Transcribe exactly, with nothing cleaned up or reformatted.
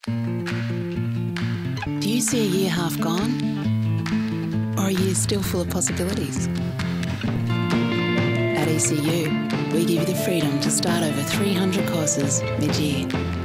Do you see a year half gone? Or a year still full of possibilities? At E C U, we give you the freedom to start over three hundred courses mid-year.